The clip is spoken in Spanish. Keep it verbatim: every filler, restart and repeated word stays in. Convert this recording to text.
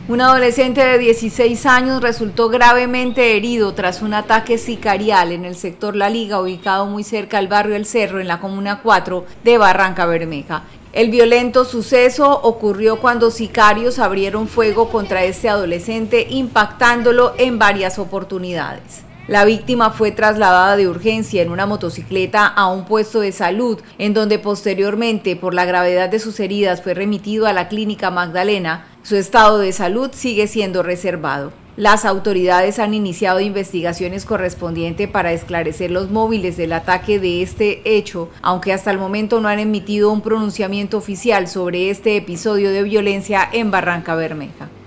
Un adolescente de dieciséis años resultó gravemente herido tras un ataque sicarial en el sector La Liga, ubicado muy cerca del barrio El Cerro, en la comuna cuatro de Barrancabermeja. El violento suceso ocurrió cuando sicarios abrieron fuego contra este adolescente, impactándolo en varias oportunidades. La víctima fue trasladada de urgencia en una motocicleta a un puesto de salud, en donde posteriormente, por la gravedad de sus heridas, fue remitido a la Clínica Magdalena. Su estado de salud sigue siendo reservado. Las autoridades han iniciado investigaciones correspondientes para esclarecer los móviles del ataque de este hecho, aunque hasta el momento no han emitido un pronunciamiento oficial sobre este episodio de violencia en Barrancabermeja.